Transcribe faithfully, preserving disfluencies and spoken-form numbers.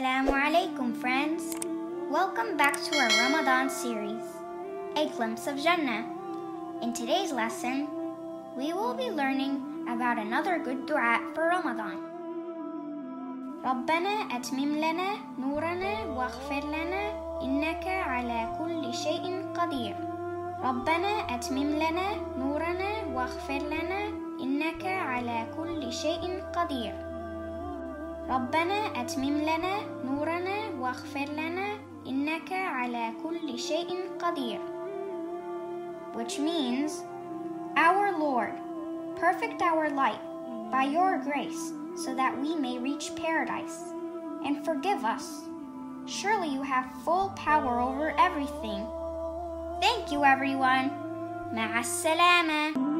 Assalamu alaikum, friends. Welcome back to our Ramadan series, A Glimpse of Jannah. In today's lesson, we will be learning about another good dua for Ramadan. ربنا أتمم لنا نورنا واغفر لنا إنك على كل شيء قدير. ربنا أتمم لنا نورنا واغفر لنا إنك على كل شيء قدير. ربنا أتمم لنا نورنا واغفر لنا إنك على كل شيء قدير. Which means, Our Lord, perfect our light by your grace so that we may reach paradise, and forgive us. Surely you have full power over everything. Thank you, everyone. مع السلامة.